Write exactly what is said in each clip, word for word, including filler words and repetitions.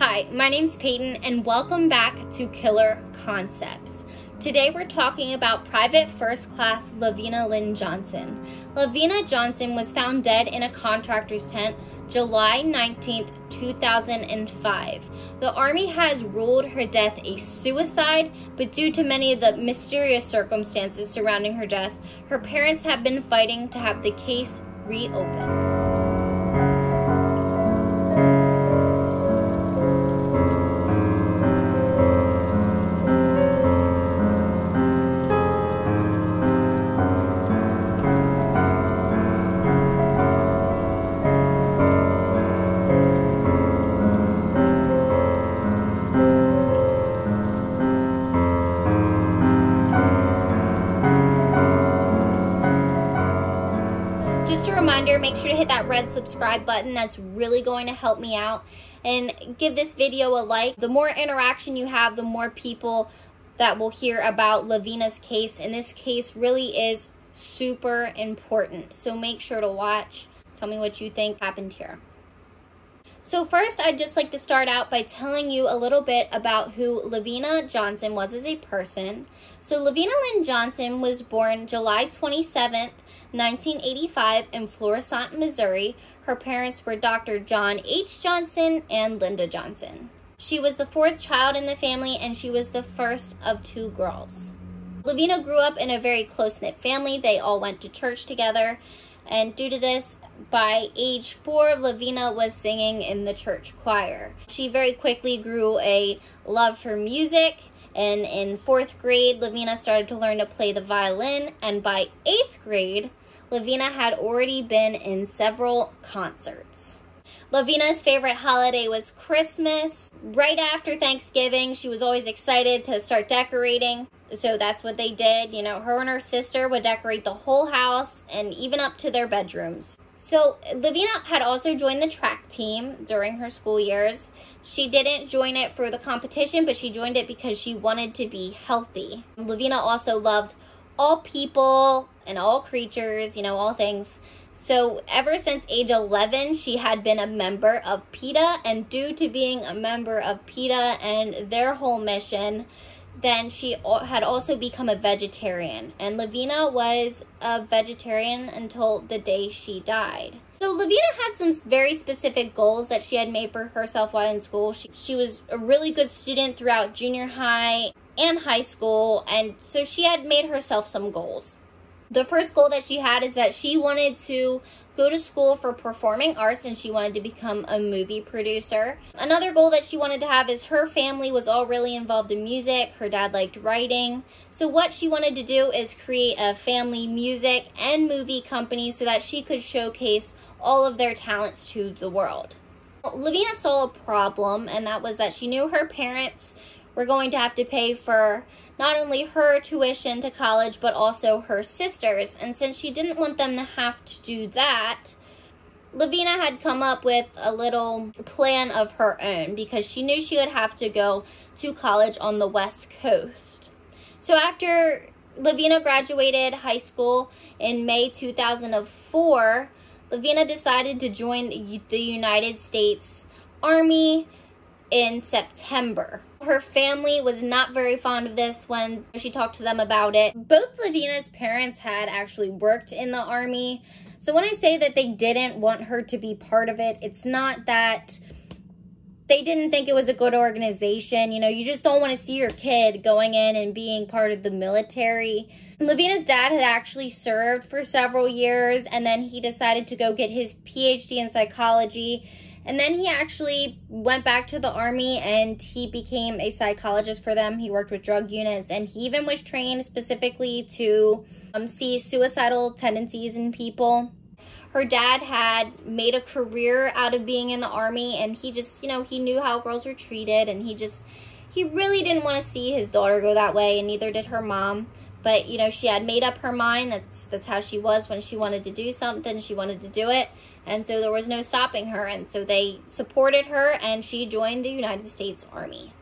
Hi, my name's Peyton and welcome back to Killer Concepts. Today we're talking about Private First Class Lavena Lynn Johnson. Lavena Johnson was found dead in a contractor's tent July nineteenth, two thousand five. The Army has ruled her death a suicide, but due to many of the mysterious circumstances surrounding her death, her parents have been fighting to have the case reopened. Make sure to hit that red subscribe button. That's really going to help me out, and give this video a like. The more interaction you have, the more people that will hear about Lavena's case, and this case really is super important, so make sure to watch. Tell me what you think happened here. So first, I'd just like to start out by telling you a little bit about who Lavena Johnson was as a person. So Lavena Lynn Johnson was born July twenty-seventh, nineteen eighty-five in Florissant, Missouri. Her parents were Doctor John H. Johnson and Linda Johnson. She was the fourth child in the family, and she was the first of two girls. Lavena grew up in a very close-knit family. They all went to church together, and due to this, by age four, Lavena was singing in the church choir. She very quickly grew a love for music, and in fourth grade, Lavena started to learn to play the violin, and by eighth grade, Lavena had already been in several concerts. Lavena's favorite holiday was Christmas. Right after Thanksgiving, she was always excited to start decorating. So that's what they did. You know, her and her sister would decorate the whole house and even up to their bedrooms. So Lavena had also joined the track team during her school years. She didn't join it for the competition, but she joined it because she wanted to be healthy. Lavena also loved all people and all creatures, you know, all things. So ever since age eleven, she had been a member of PETA, and due to being a member of PETA and their whole mission, then she had also become a vegetarian. And Lavena was a vegetarian until the day she died. So Lavena had some very specific goals that she had made for herself while in school. She, she was a really good student throughout junior high and high school, and so she had made herself some goals. The first goal that she had is that she wanted to go to school for performing arts, and she wanted to become a movie producer. Another goal that she wanted to have is her family was all really involved in music. Her dad liked writing. So what she wanted to do is create a family music and movie company so that she could showcase all of their talents to the world. Lavena saw a problem, and that was that she knew her parents were going to have to pay for not only her tuition to college, but also her sisters. And since she didn't want them to have to do that, Lavena had come up with a little plan of her own, because she knew she would have to go to college on the West Coast. So after Lavena graduated high school in May two thousand four, Lavena decided to join the United States Army in September. Her family was not very fond of this when she talked to them about it. Both Lavena's parents had actually worked in the Army. So when I say that they didn't want her to be part of it, it's not that they didn't think it was a good organization. You know, you just don't want to see your kid going in and being part of the military. Lavena's dad had actually served for several years, and then he decided to go get his P H D in psychology. And then he actually went back to the Army, and he became a psychologist for them. He worked with drug units, and he even was trained specifically to um, see suicidal tendencies in people. Her dad had made a career out of being in the Army, and he just, you know, he knew how girls were treated, and he just, he really didn't want to see his daughter go that way, and neither did her mom. But, you know, she had made up her mind. That's, that's how she was. When she wanted to do something, she wanted to do it. And so there was no stopping her. And so they supported her, and she joined the United States Army.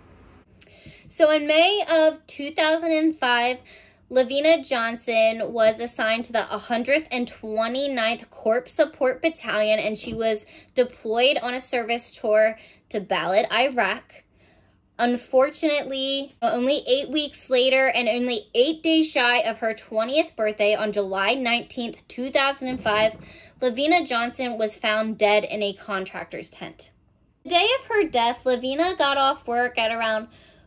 So in May of two thousand five, Lavena Johnson was assigned to the one hundred twenty-ninth Corps Support Battalion, and she was deployed on a service tour to Balad, Iraq. Unfortunately, only eight weeks later and only eight days shy of her twentieth birthday on July nineteenth, two thousand five, LAVENA Johnson was found dead in a contractor's tent. The day of her death, LAVENA got off work at around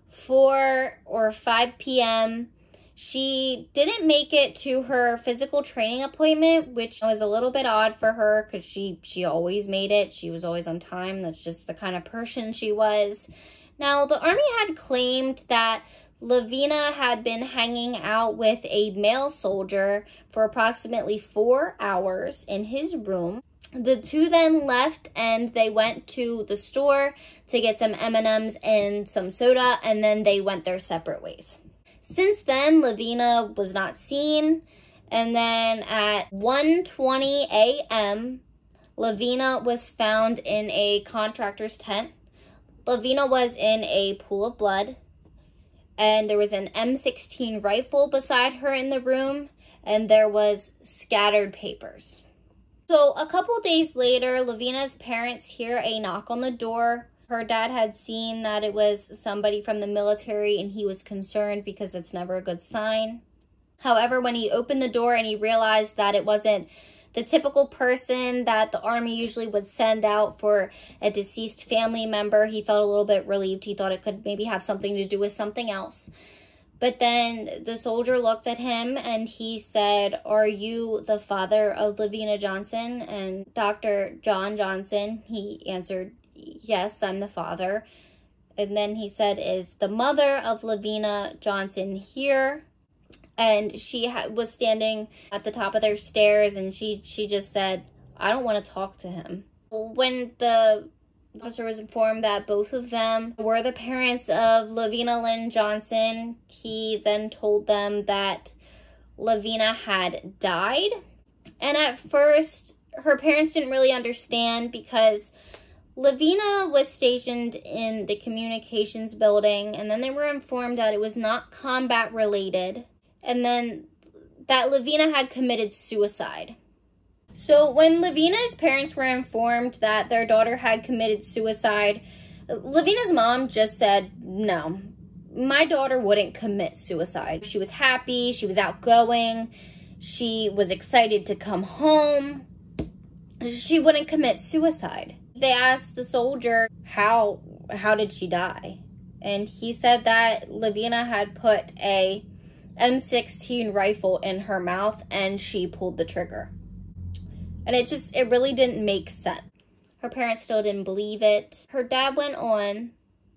four or five p m She didn't make it to her physical training appointment, which was a little bit odd for her because she, she always made it. She was always on time. That's just the kind of person she was. Now, the Army had claimed that LAVENA had been hanging out with a male soldier for approximately four hours in his room. The two then left and they went to the store to get some M and M's and some soda, and then they went their separate ways. Since then, LAVENA was not seen, and then at one twenty a m, LAVENA was found in a contractor's tent. LAVENA was in a pool of blood, and there was an M sixteen rifle beside her in the room, and there was scattered papers. So a couple days later, LAVENA's parents hear a knock on the door. Her dad had seen that it was somebody from the military, and he was concerned because it's never a good sign. However, when he opened the door and he realized that it wasn't the typical person that the Army usually would send out for a deceased family member, he felt a little bit relieved. He thought it could maybe have something to do with something else. But then the soldier looked at him and he said, "Are you the father of LAVENA Johnson?" And Doctor John Johnson, he answered, "Yes, I'm the father." And then he said, "Is the mother of LAVENA Johnson here?" And she ha was standing at the top of their stairs, and she, she just said, "I don't want to talk to him." When the officer was informed that both of them were the parents of LAVENA Lynn Johnson, he then told them that LAVENA had died. And at first, her parents didn't really understand because LAVENA was stationed in the communications building, and then they were informed that it was not combat related, and then that LAVENA had committed suicide. So when LAVENA's parents were informed that their daughter had committed suicide, LAVENA's mom just said, "No, my daughter wouldn't commit suicide. She was happy, she was outgoing, she was excited to come home. She wouldn't commit suicide." They asked the soldier, how, how did she die? And he said that LAVENA had put a M sixteen rifle in her mouth and she pulled the trigger. And it just, it really didn't make sense. Her parents still didn't believe it. Her dad went on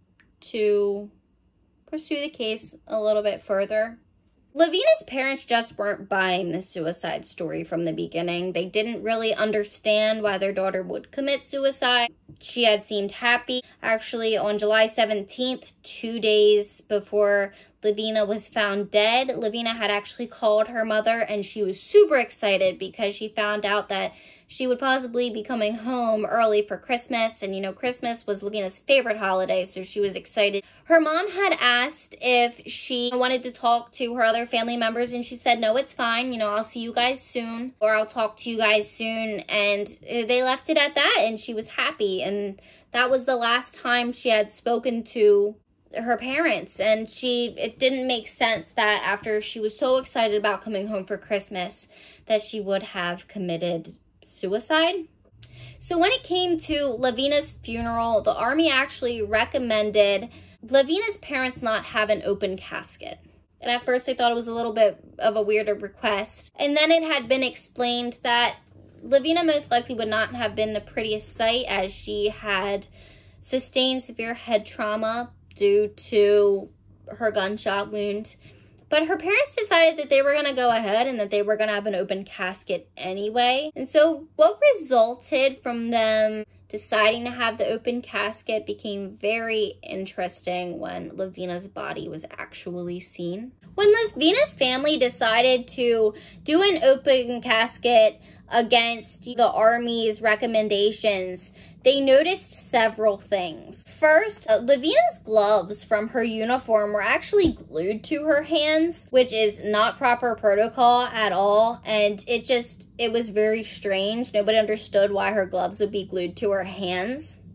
to pursue the case a little bit further. LAVENA's parents just weren't buying the suicide story from the beginning. They didn't really understand why their daughter would commit suicide. She had seemed happy. Actually, on July seventeenth, two days before LAVENA was found dead, LAVENA had actually called her mother, and she was super excited because she found out that she would possibly be coming home early for Christmas. And, you know, Christmas was LAVENA's favorite holiday, so she was excited. Her mom had asked if she wanted to talk to her other family members, and she said, "No, it's fine. You know, I'll see you guys soon, or I'll talk to you guys soon." And they left it at that, and she was happy. And that was the last time she had spoken to her parents. And she, it didn't make sense that after she was so excited about coming home for Christmas, that she would have committed suicide. So when it came to LAVENA's funeral, the Army actually recommended LAVENA's parents not have an open casket. And at first they thought it was a little bit of a weirder request. And then it had been explained that LAVENA most likely would not have been the prettiest sight, as she had sustained severe head trauma due to her gunshot wound. But her parents decided that they were going to go ahead and that they were going to have an open casket anyway. And so what resulted from them deciding to have the open casket became very interesting when LAVENA's body was actually seen. When LAVENA's family decided to do an open casket against the Army's recommendations, they noticed several things. First, uh, LAVENA's gloves from her uniform were actually glued to her hands, which is not proper protocol at all, and it just, it was very strange. Nobody understood why her gloves would be glued to her hands.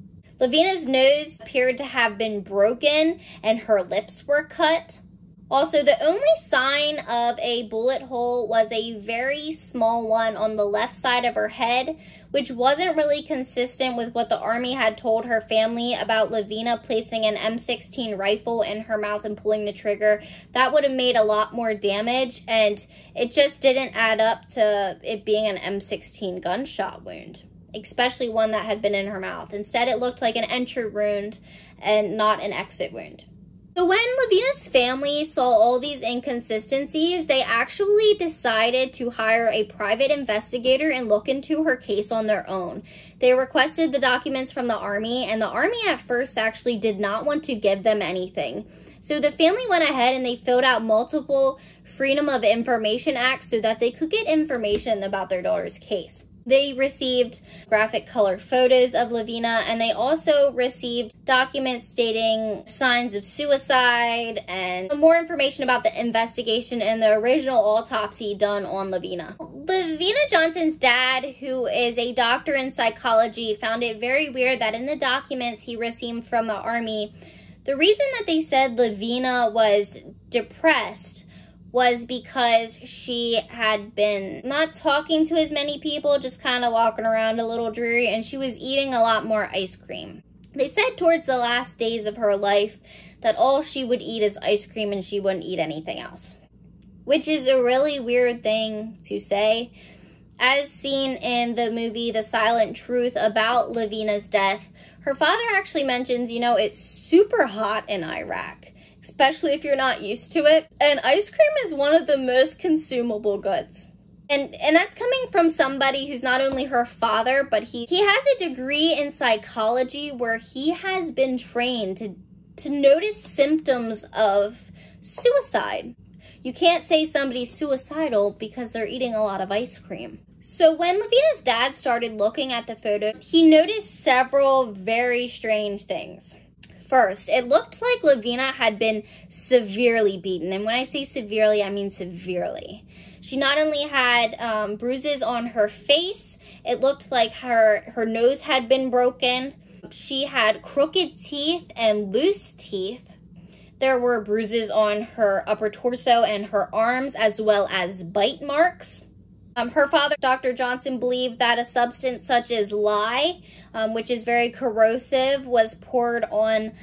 Lavena's nose appeared to have been broken and her lips were cut. Also, the only sign of a bullet hole was a very small one on the left side of her head, which wasn't really consistent with what the Army had told her family about Lavena placing an M sixteen rifle in her mouth and pulling the trigger. That would have made a lot more damage, and it just didn't add up to it being an M sixteen gunshot wound, especially one that had been in her mouth. Instead, it looked like an entry wound and not an exit wound. So when Lavena's family saw all these inconsistencies, they actually decided to hire a private investigator and look into her case on their own. They requested the documents from the Army, and the Army at first actually did not want to give them anything. So the family went ahead and they filled out multiple Freedom of Information Acts so that they could get information about their daughter's case. They received graphic color photos of Lavena, and they also received documents stating signs of suicide and more information about the investigation and the original autopsy done on Lavena. Lavena Johnson's dad, who is a doctor in psychology, found it very weird that in the documents he received from the Army, the reason that they said Lavena was depressed was because she had been not talking to as many people, just kind of walking around a little dreary, and she was eating a lot more ice cream. They said towards the last days of her life that all she would eat is ice cream and she wouldn't eat anything else, which is a really weird thing to say. As seen in the movie The Silent Truth about Lavena's death, her father actually mentions, you know, it's super hot in Iraq, especially if you're not used to it. And ice cream is one of the most consumable goods. And and that's coming from somebody who's not only her father, but he, he has a degree in psychology where he has been trained to, to notice symptoms of suicide. You can't say somebody's suicidal because they're eating a lot of ice cream. So when Lavena's dad started looking at the photo, he noticed several very strange things. First, it looked like Lavena had been severely beaten. And when I say severely, I mean severely. She not only had um, bruises on her face, it looked like her, her nose had been broken. She had crooked teeth and loose teeth. There were bruises on her upper torso and her arms, as well as bite marks. Um, her father, Doctor Johnson, believed that a substance such as lye, um, which is very corrosive, was poured on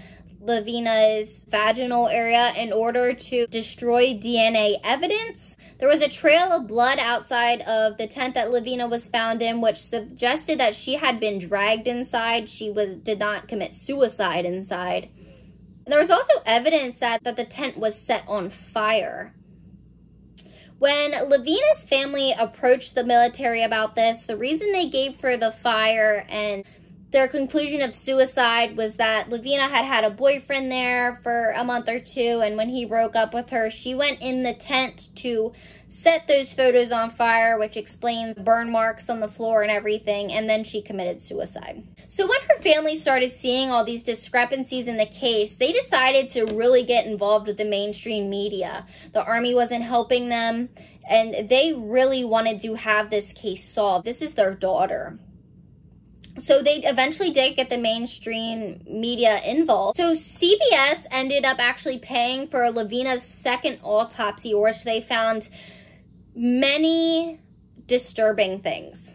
Lavena's vaginal area in order to destroy D N A evidence. There was a trail of blood outside of the tent that Lavena was found in, which suggested that she had been dragged inside. She was did not commit suicide inside. And there was also evidence that, that the tent was set on fire. When Lavena's family approached the military about this, the reason they gave for the fire and their conclusion of suicide was that Lavena had had a boyfriend there for a month or two, and when he broke up with her, she went in the tent to set those photos on fire, which explains burn marks on the floor and everything, and then she committed suicide. So when her family started seeing all these discrepancies in the case, they decided to really get involved with the mainstream media. The Army wasn't helping them, and they really wanted to have this case solved. This is their daughter. So they eventually did get the mainstream media involved. So C B S ended up actually paying for Lavena's second autopsy, which they found many disturbing things.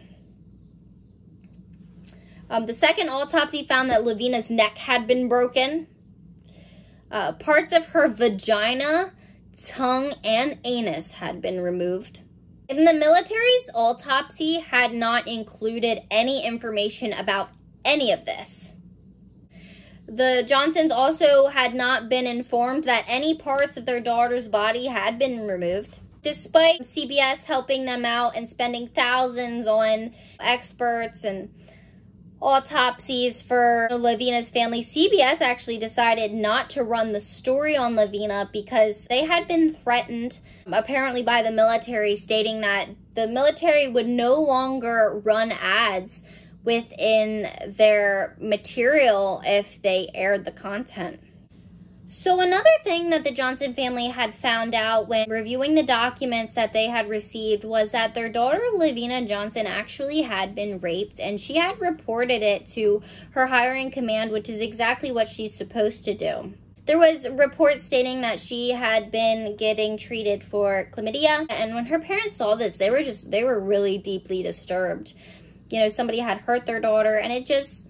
Um, the second autopsy found that Lavena's neck had been broken. Uh, parts of her vagina, tongue, and anus had been removed. And the military's autopsy had not included any information about any of this. The Johnsons also had not been informed that any parts of their daughter's body had been removed. Despite C B S helping them out and spending thousands on experts and autopsies for Lavena's family, C B S actually decided not to run the story on Lavena because they had been threatened, apparently by the military, stating that the military would no longer run ads within their material if they aired the content. So another thing that the Johnson family had found out when reviewing the documents that they had received was that their daughter, Lavena Johnson, actually had been raped, and she had reported it to her higher command, which is exactly what she's supposed to do. There was reports stating that she had been getting treated for chlamydia, and when her parents saw this, they were just, they were really deeply disturbed. You know, somebody had hurt their daughter, and it just,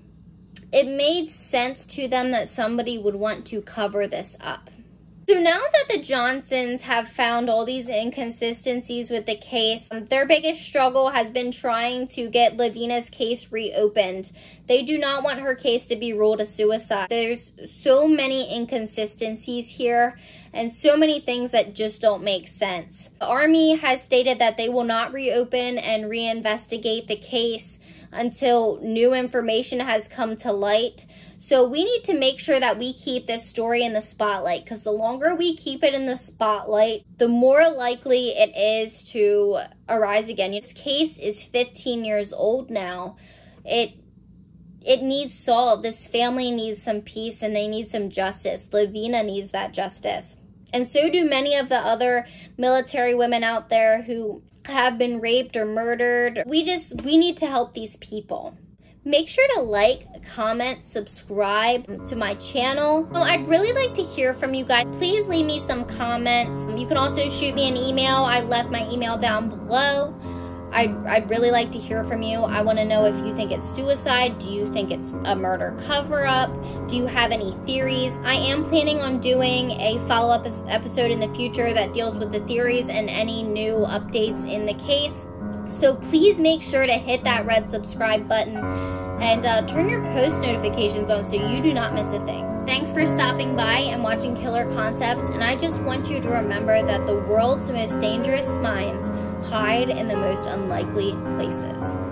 it made sense to them that somebody would want to cover this up. So now that the Johnsons have found all these inconsistencies with the case, their biggest struggle has been trying to get Lavena's case reopened. They do not want her case to be ruled a suicide. There's so many inconsistencies here and so many things that just don't make sense. The Army has stated that they will not reopen and reinvestigate the case until new information has come to light. So we need to make sure that we keep this story in the spotlight, because the longer we keep it in the spotlight, the more likely it is to arise again. This case is fifteen years old now. It it needs solved. This family needs some peace and they need some justice. Lavena needs that justice. And so do many of the other military women out there who have been raped or murdered. We just, we need to help these people. Make sure to like, comment, subscribe to my channel. Oh, I'd really like to hear from you guys. Please leave me some comments. You can also shoot me an email. I left my email down below. I'd, I'd really like to hear from you. I want to know if you think it's suicide. Do you think it's a murder cover-up? Do you have any theories? I am planning on doing a follow-up episode in the future that deals with the theories and any new updates in the case. So please make sure to hit that red subscribe button and uh, turn your post notifications on so you do not miss a thing. Thanks for stopping by and watching Killer Concepts, and I just want you to remember that the world's most dangerous minds hide in the most unlikely places.